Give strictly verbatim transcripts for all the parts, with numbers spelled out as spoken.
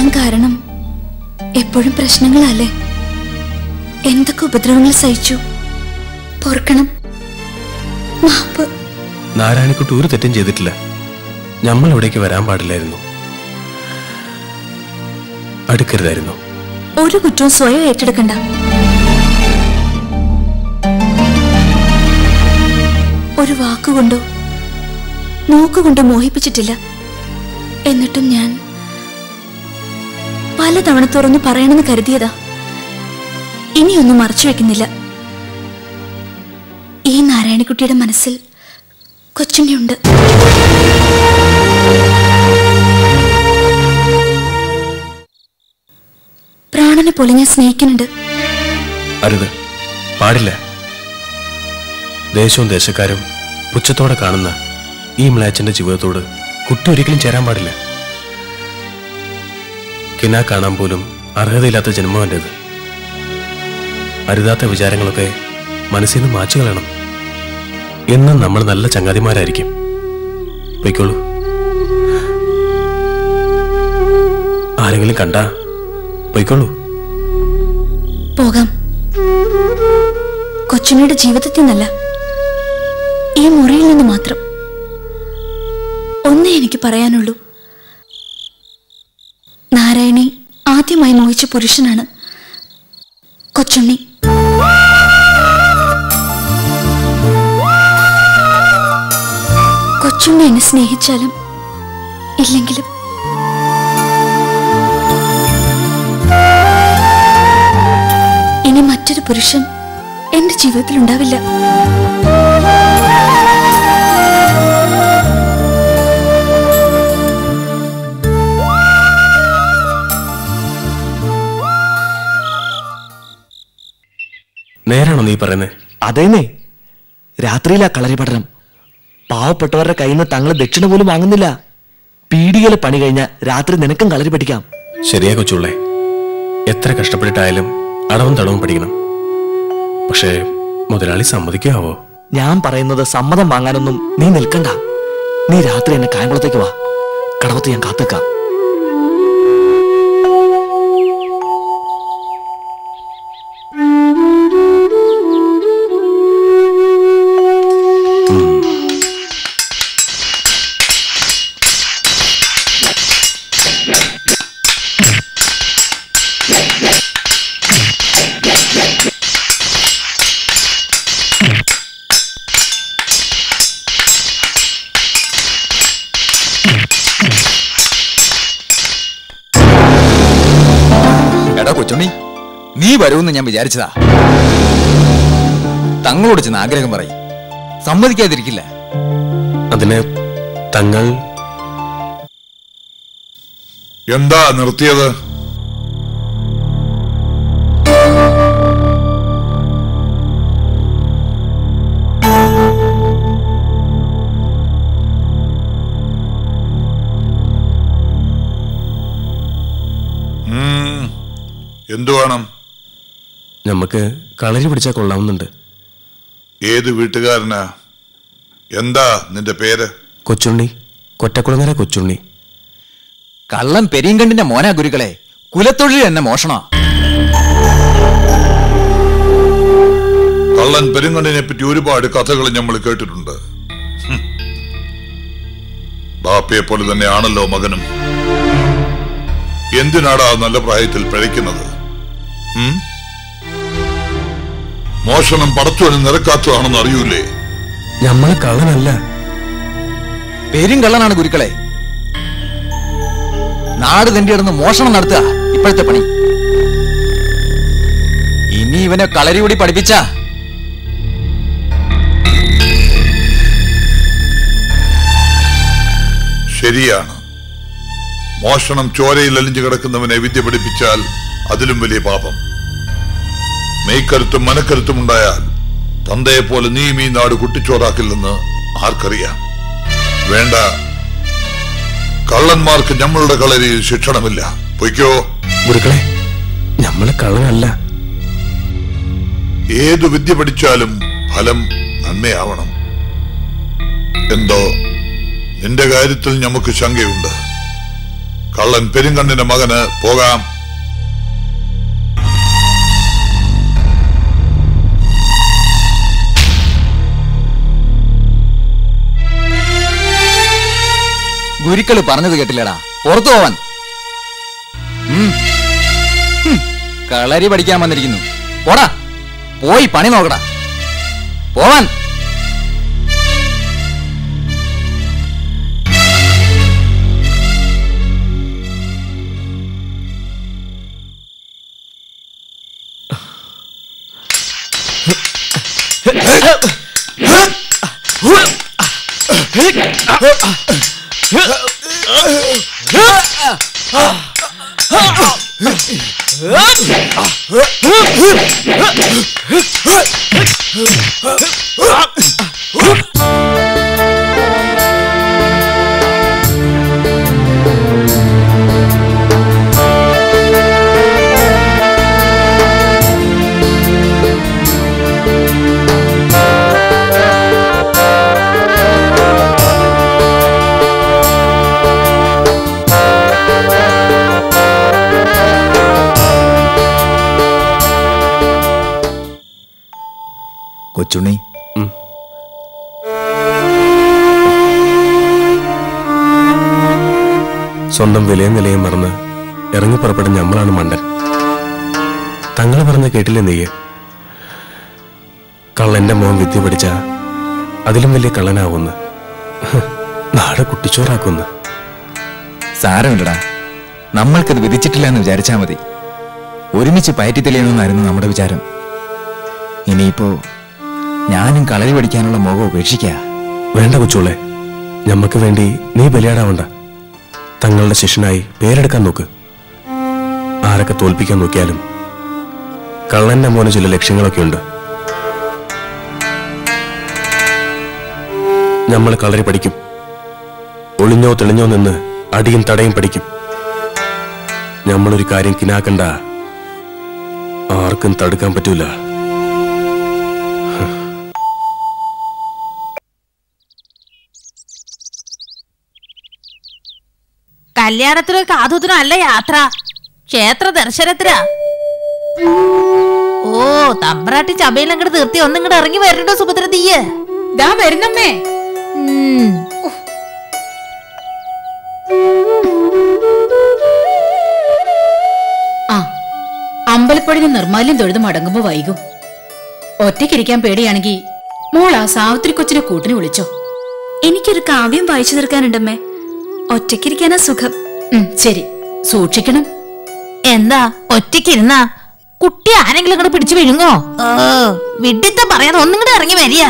കാരണം എപ്പോഴും പ്രശ്നങ്ങളല്ലേ? എന്തൊക്കെ ഉപദ്രവങ്ങൾ സഹിച്ചു. പൊറുക്കണം. മാപ്പ്. നാരായണിക്കുട്ടി ഒരു തെറ്റും ചെയ്തിട്ടില്ല. നമ്മൾ ഇവിടേക്ക് വരാൻ പാടില്ലായിരുന്നു, അടുക്കരുതായിരുന്നു. ഒരു കുറ്റവും സ്വയം ഏറ്റെടുക്കണ്ട. ഒരു വാക്കുകൊണ്ടോ നോക്കുകൊണ്ടോ മോഹിപ്പിച്ചിട്ടില്ല. എന്നിട്ടും ഞാൻ പലതവണ തുറന്നു പറയണമെന്ന് കരുതിയതാ. ഇനിയൊന്നും മറച്ചു വെക്കുന്നില്ല. ഈ നാരായണിക്കുട്ടിയുടെ മനസ്സിൽ കൊച്ചുണ്ണിയുണ്ട്. പ്രാണനെ പോലെ ഞാൻ സ്നേഹിക്കുന്നുണ്ട്. അരുത്, പാടില്ല. ദേശവും ദേശക്കാരും പുച്ഛത്തോടെ കാണുന്ന ഈ മ്ലാച്ചന്റെ ജീവിതത്തോട് കുട്ടി ഒരിക്കലും ചേരാൻ പാടില്ല. കിനാ കാണാൻ പോലും അർഹതയില്ലാത്ത ജന്മം എന്റേത്. അരുതാത്ത വിചാരങ്ങളൊക്കെ മനസ്സിൽ നിന്ന് മാച്ചു കളയണം. എന്നും നമ്മൾ നല്ല ചങ്ങാതിമാരായിരിക്കും. പൊയ്ക്കോളൂ. ആരെങ്കിലും കണ്ടാ പൊയ്ക്കോളൂ. പോകാം. കൊച്ചുണ്ണിയുടെ ജീവിതത്തിൽ നിന്നല്ല, ഈ മുറിയിൽ നിന്ന് മാത്രം. ഒന്നേ എനിക്ക് പറയാനുള്ളൂ. നാരായണി ആദ്യമായി മോഹിച്ച പുരുഷനാണ് കൊച്ചുണ്ണി. കൊച്ചുണ്ണി എന്നെ സ്നേഹിച്ചാലും ഇല്ലെങ്കിലും ഇനി മറ്റൊരു പുരുഷൻ എന്റെ ജീവിതത്തിൽ ഉണ്ടാവില്ല. നേരാണോ നീ പറയുന്നേ? അതേന്നേ, രാത്രിയിലാ കളരി പഠനം. പാവപ്പെട്ടവരുടെ കയ്യിൽ നിന്ന് തങ്ങള് ദക്ഷിണ പോലും വാങ്ങുന്നില്ല. പീടികയിലെ പണി കഴിഞ്ഞ രാത്രി നിനക്കും കളരി പഠിക്കാം. ശരിയാ കൊച്ചുള്ളേ, എത്ര കഷ്ടപ്പെട്ടിട്ടായാലും അടവും തടവും പഠിക്കണം. പക്ഷേ മുതലാളി സമ്മതിക്കാവോ? ഞാൻ പറയുന്നത് സമ്മതം വാങ്ങാനൊന്നും നീ നിൽക്കണ്ട. നീ രാത്രി എന്നെ കായംകുളത്തേക്ക് വാ. കടവത്ത് ഞാൻ കാത്തുക്കാം. കൊച്ചുണ്ണി, നീ വരുമെന്ന് ഞാൻ വിചാരിച്ചതാ. തങ്ങളോട് ചെന്ന് ആഗ്രഹം പറയും, സമ്മതിക്കാതിരിക്കില്ല. അതിന് തങ്ങൾ എന്താ നിർത്തിയത്? എന്തു വേണം? നമുക്ക് കളരി പിടിച്ചാൽ കൊള്ളാവുന്നുണ്ട്. ഏത് വീട്ടുകാരനാ? എന്താ നിന്റെ പേര്? കൊച്ചുണ്ണി, കൊറ്റക്കുളങ്ങര കൊച്ചുണ്ണി. കള്ളൻ പെരിയങ്കണ്ടിന്റെ മോനാ ഗുരുക്കളെ. കുലത്തൊഴിൽ എന്നെ മോഷണ. കള്ളൻ പെരിങ്കണ്ടിനെ പറ്റി ഒരുപാട് കഥകൾ നമ്മൾ കേട്ടിട്ടുണ്ട്. ബാപ്പയെ പോലെ തന്നെയാണല്ലോ മകനും. എന്തിനാടാ നല്ല പ്രായത്തിൽ പിഴയ്ക്കുന്നത്? മോഷണം പടച്ചോന് നിരക്കാത്തതാണെന്ന് അറിയൂലേ? നമ്മള് കള്ളനല്ല. പേരും കള്ളനാണ് ഗുരുക്കളെ. നാട് തന്റെ ഇടന്ന് മോഷണം നടത്തുക ഇപ്പോഴത്തെ പണി. ഇനി ഇവനെ കളരി കൂടി പഠിപ്പിച്ച ശരിയാണ്. മോഷണം ചോരയിൽ അലിഞ്ഞു കിടക്കുന്നവനെ വിദ്യ പഠിപ്പിച്ചാൽ അതിലും വലിയ പാപം. മെയ്ക്കരുത്തും മനക്കരുത്തും ഉണ്ടായാൽ തന്തയെ പോലെ നീയും ഈ നാട് കുട്ടിച്ചോറാക്കില്ലെന്ന് ആർക്കറിയാം? വേണ്ട, കള്ളന്മാർക്ക് നമ്മളുടെ കളരിയിൽ ശിക്ഷണമില്ല. പൊയ്ക്കോ. ഗുരുക്കളെ, നമ്മള് കള്ളനല്ല. ഏതു വിദ്യ പഠിച്ചാലും ഫലം നന്മയാവണം. എന്തോ നിന്റെ കാര്യത്തിൽ നമുക്ക് ശങ്കയുണ്ട്. കള്ളൻ പെരുങ്കണ്ണിന്റെ മകന് പോകാം. ഗുരുക്കള് പറഞ്ഞത് കേട്ടില്ലടാ, പുറത്തു പോവാൻ. കളരി പഠിക്കാൻ വന്നിരിക്കുന്നു. പോടാ, പോയി പണി നോക്കടാ, പോവാൻ. കൊച്ചുണ്ണി, സ്വന്തം വിലയും നിലയും മറന്ന് ഇറങ്ങി പുറപ്പെടുന്ന നമ്മളാണ് മണ്ടൻ. തങ്ങൾ പറഞ്ഞ കേട്ടില്ലേ നെയ്യ്? കള്ളന്റെ മോൻ വിദ്യ പഠിച്ച അതിലും വലിയ കള്ളനാവുന്നു, നാട് കുട്ടിച്ചോറാക്കുന്നു. സാരമില്ലടാ, നമ്മൾക്കത് വിധിച്ചിട്ടില്ല എന്ന് വിചാരിച്ചാ മതി. ഒരുമിച്ച് പയറ്റി തെളിയണമെന്നായിരുന്നു നമ്മുടെ വിചാരം. ഇനിയിപ്പോ ഞാനും കളരി പഠിക്കാനുള്ള മോഹം ഉപേക്ഷിക്കാ. വേണ്ട കൊച്ചോളെ, ഞമ്മക്ക് വേണ്ടി നീ ബലിയാടാവണ്ട. തങ്ങളുടെ ശിഷ്യനായി പേരെടുക്കാൻ നോക്ക്. ആരൊക്കെ തോൽപ്പിക്കാൻ നോക്കിയാലും കള്ളന്റെ മോന് ചില ലക്ഷ്യങ്ങളൊക്കെ ഉണ്ട്. നമ്മൾ കളരി പഠിക്കും. ഒളിഞ്ഞോ തെളിഞ്ഞോ നിന്ന് അടിയും തടയും പഠിക്കും. നമ്മളൊരു കാര്യം കിനാക്കണ്ട, ആർക്കും തടുക്കാൻ പറ്റൂല. കല്യാണത്തിനോ കാതുത്തിനോ അല്ല യാത്ര, ക്ഷേത്ര ദർശനത്തിനാ. ഓ, തമ്പ്രാട്ടി ചബയിൽ അങ്ങോട്ട് തീർത്തി ഒന്നിങ്ങോട്ട് ഇറങ്ങി വരണ്ടോ സുഭദ്ര? തീയ് ദാ വരുന്നമ്മേ. ആ, അമ്പലപ്പടിന് നിർമ്മാല്യം തൊഴുത് മടങ്ങുമ്പോ വൈകും. ഒറ്റയ്ക്കിരിക്കാൻ പേടിയാണെങ്കി മോൾ ആ സാവിത്രി കൊച്ചിനെ കൂട്ടിന് വിളിച്ചോ. എനിക്കൊരു കാവ്യം വായിച്ചു തീർക്കാനുണ്ടമ്മേ. ഒറ്റയ്ക്കിരിക്കാനാ സുഖം. ശരി, സൂക്ഷിക്കണം. എന്താ ഒറ്റയ്ക്കിരുന്നാ കുട്ടി ആരെങ്കിലും ഇങ്ങോട്ട് പിടിച്ചു വിഴുങ്ങോ? വിഡിത്ത പറയാതെ ഒന്നിങ്ങോട്ട് ഇറങ്ങി വരിക.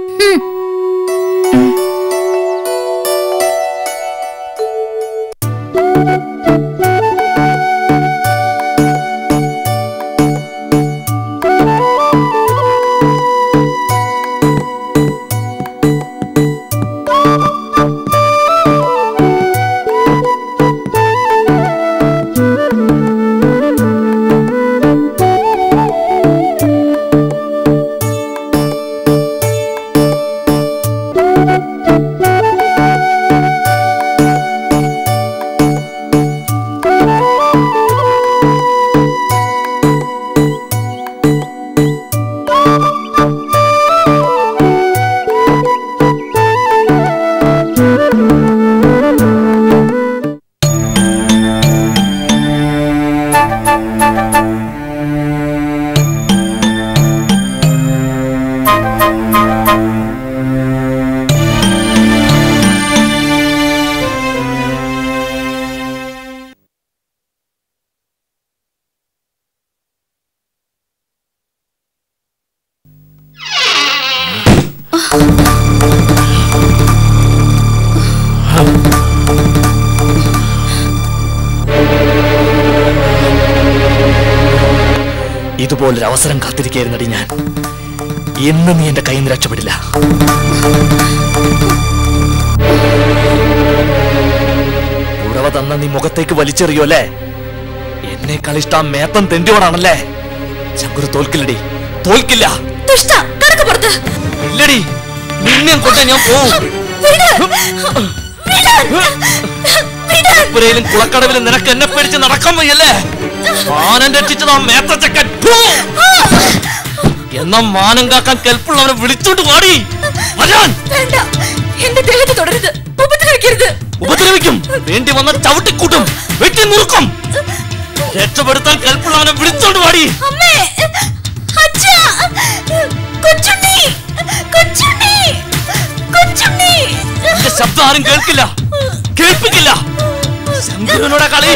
ഇതുപോലൊരു അവസരം കാത്തിരിക്കായിരുന്നടി ഞാൻ. ഇന്ന് നീ എന്റെ കയ്യിൽ നിന്ന് രക്ഷപ്പെടില്ല. ഉറവ തന്ന നീ മുഖത്തേക്ക് വലിച്ചെറിയോ അല്ലേ? എന്നേക്കാൾ ഇഷ്ടം മേത്തം തെണ്ടിയോടാണല്ലേ? ശങ്കുരു തോൽക്കില്ലടി, തോൽക്കില്ല. ഇല്ലടി, നിന്നെ കൊണ്ട് ഞാൻ പോവും. പുരയിലും കുളക്കടവിലും നിനക്ക് എന്നെ പേടിച്ച് നടക്കാൻ വയ്യല്ലേ? മാനം രക്ഷിച്ചത് ആ മേത്തച്ചക്കൻ. എന്നാ മാനം കാക്കാൻ കെൽപ്പുള്ളവനെ വിളിച്ചോണ്ട് പാടി വരാൻ. എന്റെ ദേഹത്ത് തുടരുത്, ഉപദ്രവിക്കരുത്. ഉപദ്രവിക്കും, വേണ്ടി വന്ന ചവിട്ടിക്കൂട്ടും, വെട്ടി മുറുക്കും. രക്ഷപ്പെടുത്താൻ കെൽപ്പുള്ളവനെ വിളിച്ചോണ്ട് പാടി. എന്റെ ശബ്ദം ആരും കേൾക്കില്ല, കേൾപ്പിക്കില്ല. ശങ്കുവിനോടെ കളി.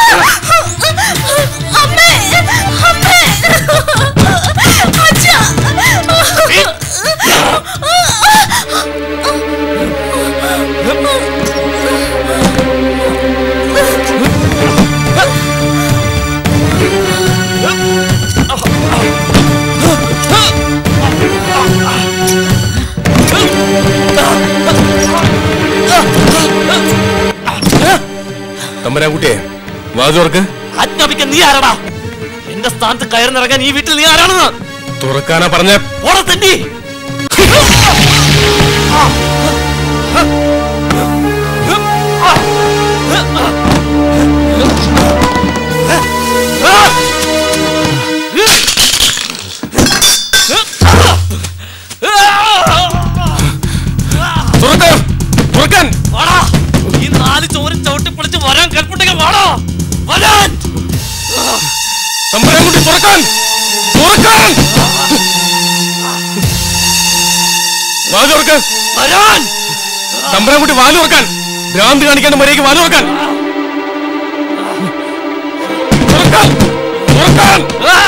തമ്പുരാൻകുട്ടിയെ വാതുറക്ക്. ആജ്ഞാപിക്കാൻ നീ ആരാടാ? എന്റെ സ്ഥാനത്ത് കയറിനിറങ്ങാൻ ഈ വീട്ടിൽ നീ ആരാണെന്ന് തുറക്കാനാ പറഞ്ഞ. ഓടെ തെറ്റി. തുറക്കാൻ ഈ നാല് ചോരും ചവിട്ടിപ്പൊളിച്ച് വരാൻ കൽപ്പിട്ടെങ്കിൽ വാടോ വരാൻ. തമ്പുരാൻകുട്ടി തുറക്കാൻ, തുറക്കാൻ. വാല് തുറക്കാൻ വരാൻ. തമ്പുരാൻകുട്ടി വാല് തുറക്കാൻ. ഭ്രാന്ത് കാണിക്കാണ്ട് മര്യാദയ്ക്ക് വാല് തുറക്കാൻ. തുറക്കാൻ, തുറക്കാൻ.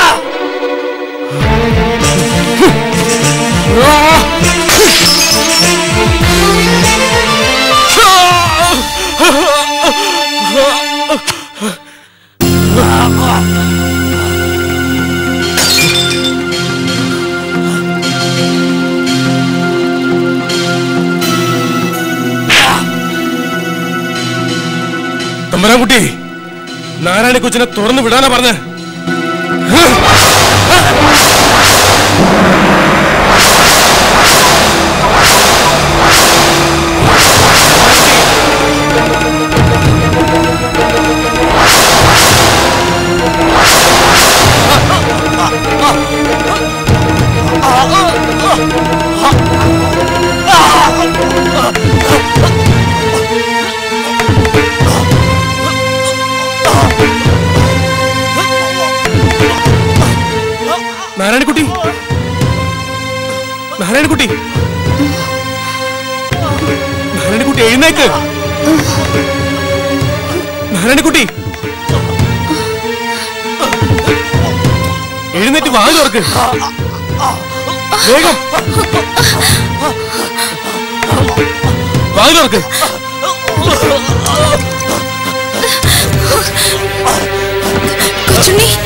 തമ്പുരാൻകുട്ടി നാരായണ കൊച്ചിനെ തുറന്നു വിടാനാ പറഞ്ഞ. നാരായണക്കുട്ടി, നാരായണക്കുട്ടി, നാരായണക്കുട്ടി എഴുന്നേക്ക്. നാരായണക്കുട്ടി എഴുന്നേറ്റ് വാല് തുറക്ക് വേഗം. വാല് തുറക്ക്. കൊച്ചുണ്ണി,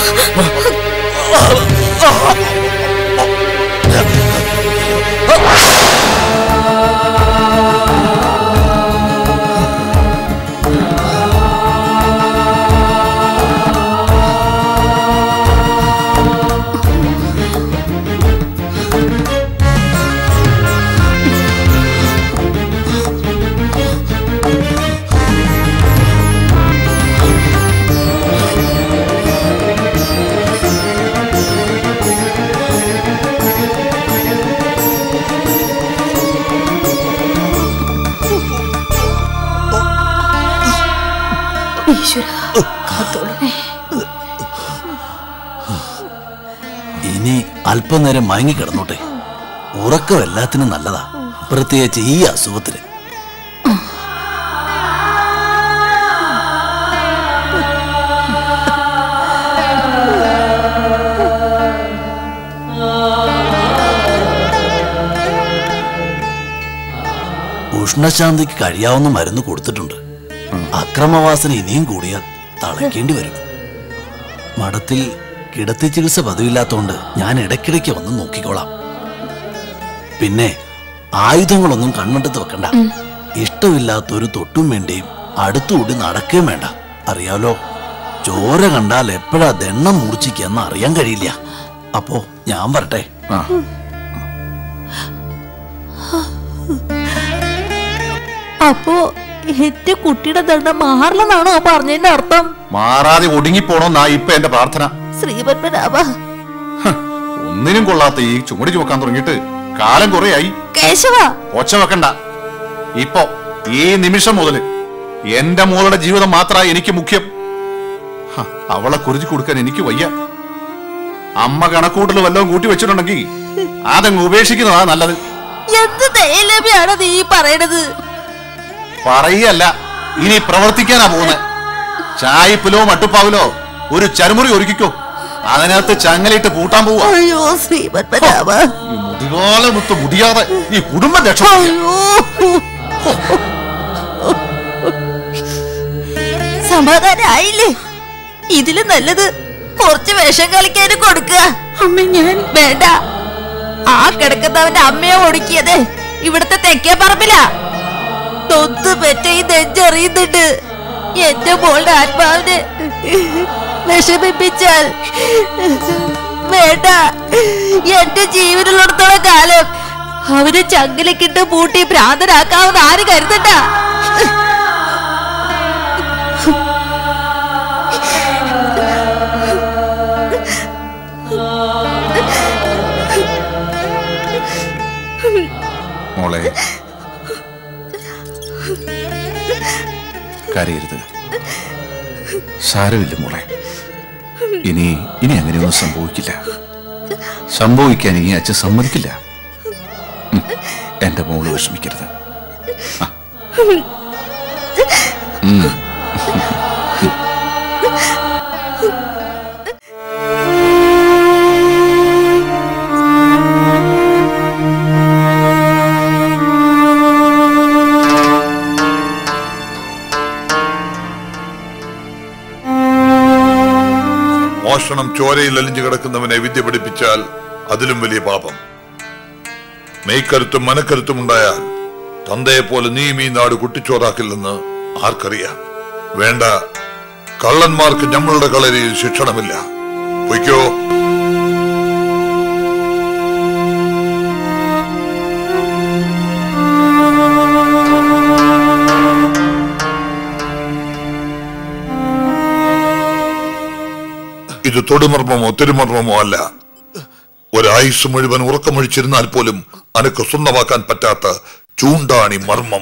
ഇനി അല്പനേരം മയങ്ങിക്കിടന്നോട്ടെ. ഉറക്കം എല്ലാത്തിനും നല്ലതാ, പ്രത്യേകിച്ച് ഈ അസുഖത്തിന്. ഉഷ്ണശാന്തിക്ക് കഴിയാവുന്ന മരുന്ന് കൊടുത്തിട്ടുണ്ട്. അക്രമവാസന ഇനിയും കൂടിയാൽ തളയ്ക്കേണ്ടി വരും. മഠത്തിൽ കിടത്തി ചികിത്സ പതിവില്ലാത്തോണ്ട് ഞാൻ ഇടയ്ക്കിടയ്ക്ക് വന്ന് നോക്കിക്കോളാം. പിന്നെ ആയുധങ്ങളൊന്നും കണ്ണെടുത്ത് വെക്കണ്ട. ഇഷ്ടമില്ലാത്തൊരു തൊട്ടും വേണ്ടിയും അടുത്തുകൂടി നടക്കുകയും വേണ്ട. അറിയാലോ, ചോര കണ്ടാൽ എപ്പോഴാ ദണ്ണം മൂർച്ഛിക്കാന്ന് അറിയാൻ കഴിയില്ല. അപ്പോ ഞാൻ വരട്ടെ. അപ്പോ എന്റെ കുട്ടിയുടെ ദണ്ഡം മാറില്ലെന്നാണോ പറഞ്ഞതിന്റെ അർത്ഥം? മാറാതെ ഒടുങ്ങിപ്പോണോന്നാ ഇപ്പൊ എന്റെ പ്രാർത്ഥന. ശ്രീപത്മനാഭ, ഒന്നിനും കൊള്ളാത്ത ഈ ചുമടി ചുമക്കാൻ തുടങ്ങിയിട്ട് കാലം കുറയായി. കേശവ, ഒച്ച വെക്കണ്ട. ഇപ്പൊ ഈ നിമിഷം മുതല് എന്റെ മോളുടെ ജീവിതം മാത്രമാണ് എനിക്ക് മുഖ്യം. അവളെ കുരുതി കൊടുക്കാൻ എനിക്ക് വയ്യ. അമ്മ കണക്കൂട്ടൽ വല്ലതും കൂട്ടി വെച്ചിട്ടുണ്ടെങ്കിൽ അതങ്ങ് ഉപേക്ഷിക്കുന്നതാ നല്ലത്. എന്ത് ദയലഭ്യാണ് നീ പറയണത്? പറയല്ല, ഇനി പ്രവർത്തിക്കാനാ പോകുന്നത്. ചായപ്പിലോ മട്ടുപ്പാവിലോ ഒരു ചരുമുറി ഒരുക്കിക്കോ, അതിനകത്ത് ചങ്ങലയിട്ട് പൂട്ടാൻ പോവാ. അയ്യോ ശ്രീപത്മനാഭ, ഈ മുടികാലം മുത്ത് മുടിയാതെ ഈ കുടുംബം രക്ഷ. സമാധാനായില്ലേ? ഇതില് നല്ലത് കുറച്ച് വേഷം കളിക്കാനും കൊടുക്കുക. അമ്മ ഞാൻ വേണ്ട, ആ കിടക്കുന്നവന്റെ അമ്മയെ ഒടുക്കിയത് ഇവിടുത്തെ തെക്കേ പറമ്പില. തൊത്ത് പെറ്റ ഈ നെഞ്ചറിയുന്നുണ്ട്. എന്റെ മോളുടെ ആത്മാവിനെ വിഷമിപ്പിച്ചാൽ വേണ്ട. എന്റെ ജീവനുള്ളിടത്തോളം കാലം അവന് ചങ്ങലക്കിട്ട് പൂട്ടി ഭ്രാന്തനാക്കാവുന്ന ആര് കരുതണ്ട. മോളെ, കരയരുത്. സാരമില്ല മോളെ. ഇനി ഇനി അങ്ങനെയൊന്നും സംഭവിക്കില്ല. സംഭവിക്കാൻ ഇനി അച്ഛൻ സമ്മതിക്കില്ല. എന്റെ മോള് വിഷമിക്കരുത്. മോഷണം ചോരയിൽ അലിഞ്ഞു കിടക്കുന്നവനെ വിദ്യ പഠിപ്പിച്ചാൽ അതിലും വലിയ പാപം. മെയ്ക്കരുത്തും മനക്കരുത്തും ഉണ്ടായാൽ തന്തയെ പോലെ നീ ഈ നാട് കുട്ടിച്ചോറാക്കില്ലെന്ന് ആർക്കറിയാം. വേണ്ട, കള്ളന്മാർക്ക് നമ്മളുടെ കളരിയിൽ ശിക്ഷണമില്ല. പൊയ്ക്കോ. ഇത് തൊടുമർമ്മമോ തിരുമർമ്മമോ അല്ല. ഒരായുസ് മുഴുവൻ ഉറക്കമൊഴിച്ചിരുന്നാൽ പോലും അനക്ക് സ്വന്തമാക്കാൻ പറ്റാത്ത ചൂണ്ടാണി മർമ്മം.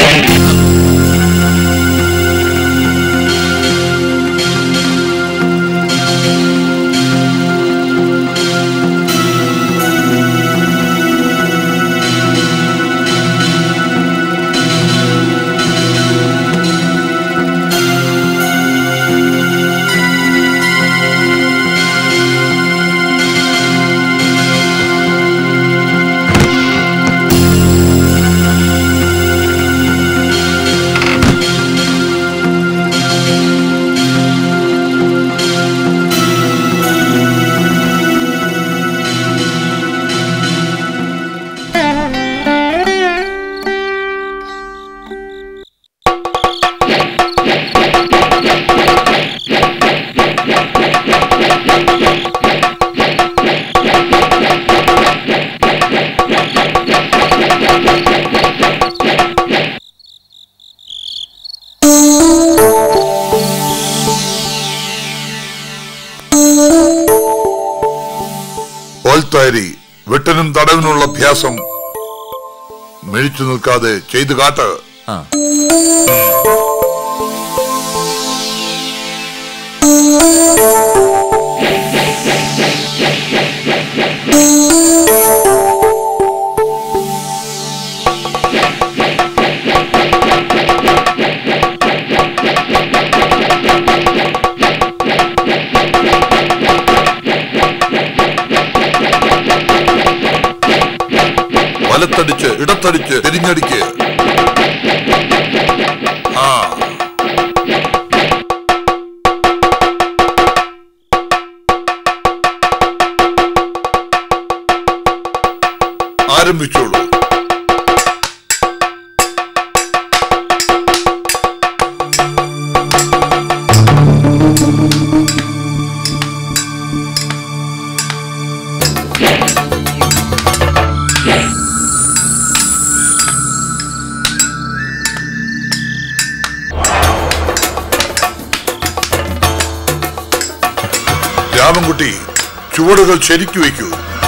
വെട്ടനും തടവിനുള്ള അഭ്യാസം മിഴിച്ചു നിൽക്കാതെ ചെയ്തു കാട്ട്. വലത്തടിച്ച് ഇടത്തടിച്ച് തിരിഞ്ഞടിക്ക്. ആ ആരംഭിച്ചോളൂ. രാമൻകുട്ടി ചുവടുകൾ ശരിക്കു വയ്ക്കൂ.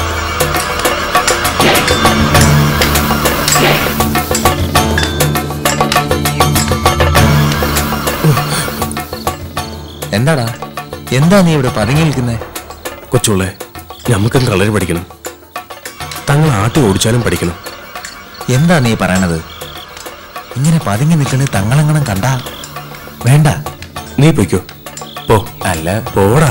എന്താടാ, എന്താ നീ ഇവിടെ പതുങ്ങി നിൽക്കുന്നേ? കൊച്ചുള്ളേ, ഞമ്മക്കും കളരി പഠിക്കണം. തങ്ങൾ ആട്ടി ഓടിച്ചാലും പഠിക്കണം. എന്താ നീ പറയണത്? ഇങ്ങനെ പതുങ്ങി നിൽക്കണേ തങ്ങളെങ്ങനെ കണ്ടാ വേണ്ട. നീ പൊയ്ക്കോ. പോ. അല്ല, പോടാ.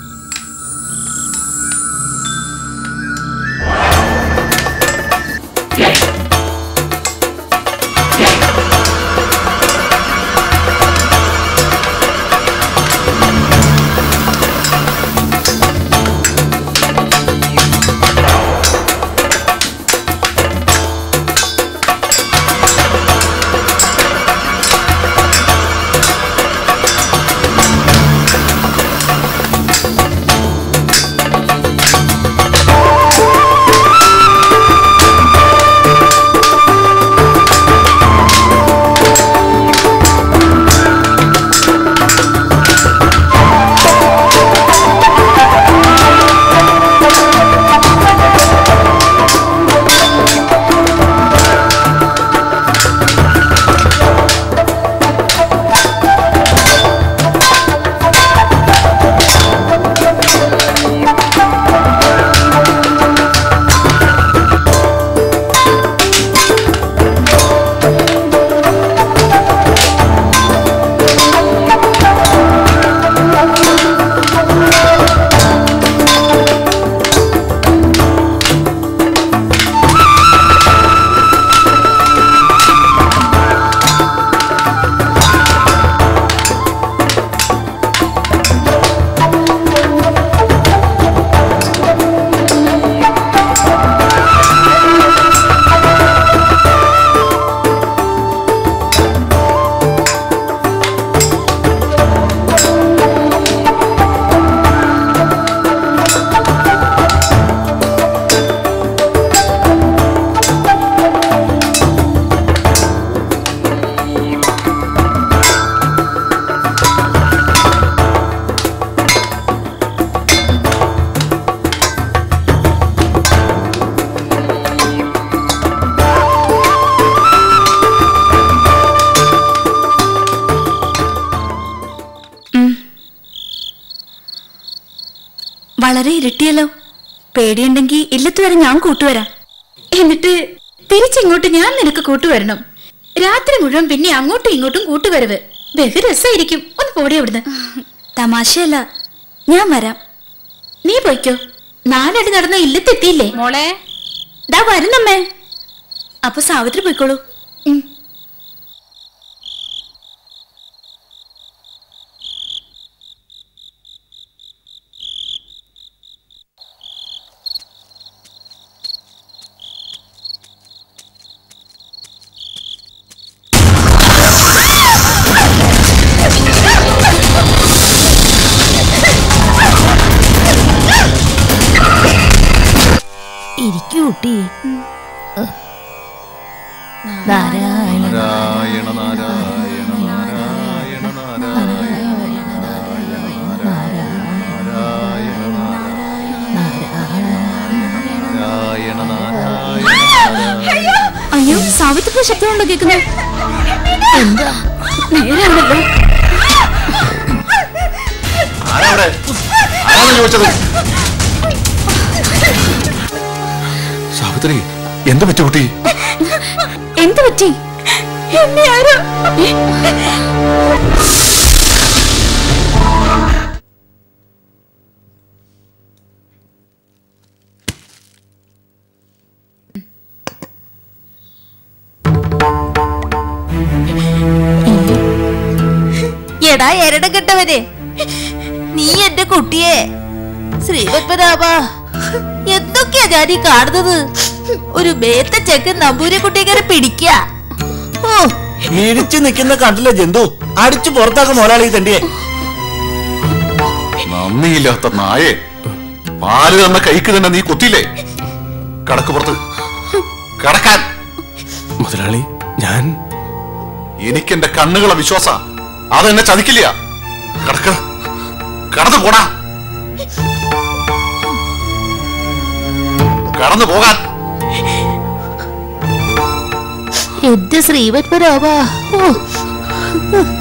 വളരെ ഇരുട്ടിയല്ലോ. പേടിയുണ്ടെങ്കിൽ ഇല്ലത്ത് വരെ ഞാൻ കൂട്ടുവരാം. എന്നിട്ട് തിരിച്ചിങ്ങോട്ട് ഞാൻ നിനക്ക് കൂട്ടുവരണം. രാത്രി മുഴുവൻ പിന്നെ അങ്ങോട്ടും ഇങ്ങോട്ടും കൂട്ടുവരവ്. ബഹു രസമായിരിക്കും. ഒന്ന് പോടി അവിടുന്ന്. തമാശയല്ല, ഞാൻ വരാം. നീ പോയിക്കോ. നാലടി നടന്ന ഇല്ലത്തെത്തിയില്ലേ മോളെ? ദാ വരുന്നമ്മേ. അപ്പൊ സാവിത്രി പോയിക്കോളൂ. ഇരിക്കൂട്ടി. നാരായണ നാരായണ നാരായണ നാരായണ നാരായണ നാരായണ. അയ്യോ, സാവിത്രിയുടെ ശബ്ദമുണ്ടോ കേൾക്കുന്നത്? എന്താ നേരാണല്ലോ. ആരാ ചോദിച്ചത്? സാവിത്രി, എന്ത് പറ്റി കുട്ടി? എന്ത് പറ്റി? എന്നെ ആരോ എടാ എരടം കെട്ടവനെ, നീ എന്റെ കുട്ടിയെ ശ്രീപത്മനാഭ എന്തൊക്കെയാ ഞാൻ ഈ കാണുന്നത്? ഒരു മേത്ത ചെക്കൻ നമ്പൂരി കുട്ടിയെ പിടിക്ക. ഓ, ഇടിച്ചു നിൽക്കുന്ന കണ്ടില്ല ജന്തു, അടിച്ചു പുറത്താക്കും മോലാളി തണ്ടിയെ. നന്ദിയില്ലാത്ത നായെ, പാല് തന്ന കൈക്ക് തന്നെ നീ കൊത്തിയില്ലേ? കടക്ക് പുറത്ത് കടക്കാൻ. മുതലാളി, ഞാൻ എനിക്കെന്റെ കണ്ണുകളെ വിശ്വാസ, അതെന്നെ ചതിക്കില്ല. കടക്ക്, കടന്നു പോടാ. കടന്നു പോകാൻ. എന്റെ ശ്രീപത്മനാഭ. ഓ